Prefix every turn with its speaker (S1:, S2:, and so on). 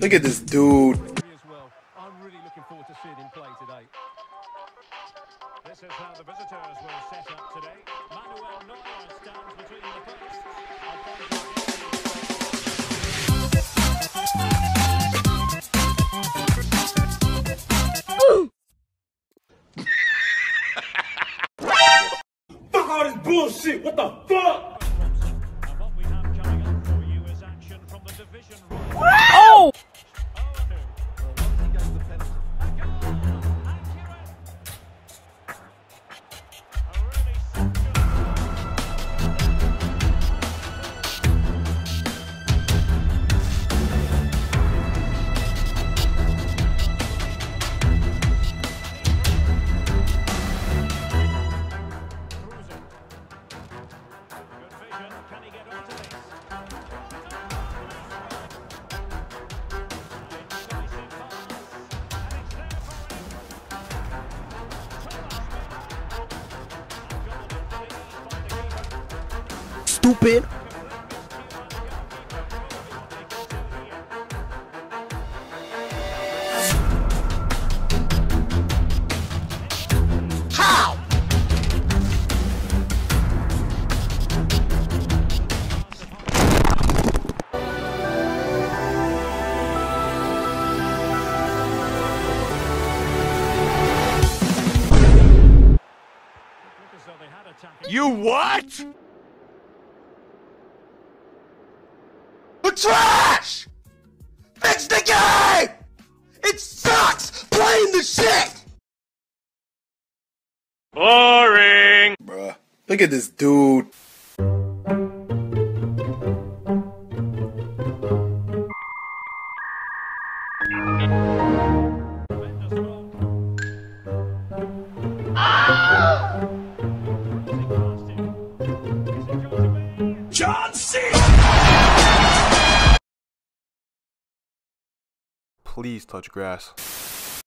S1: Look at this dude.
S2: I'm really looking forward to seeing him play today. This is how the visitors will set up today. Manuel Neuer stands between the posts.
S3: Fuck all this bullshit! What the fuck?
S2: And what we have coming up for you is action from the division.
S4: Oh!
S1: Stupid. How?
S3: You what?
S1: Trash! Fix the game! It sucks playing the shit!
S3: Boring!
S1: Bruh, look at this dude.
S3: John C.
S5: Please touch grass.